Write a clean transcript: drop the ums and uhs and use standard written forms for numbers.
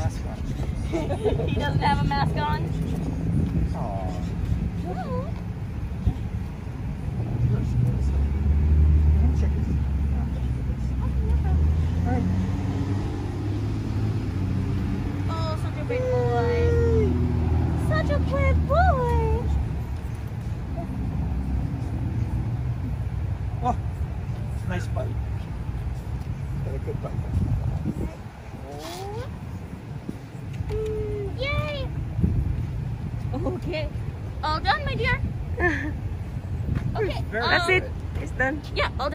mask on. He doesn't have a mask on? Aww. Oh. Check this. Alright. Oh, such a big boy. Such a big boy. Oh, nice bite. Got a good bite. Yay! Okay. All done, my dear. Okay. That's it. It's done. Yeah, all done.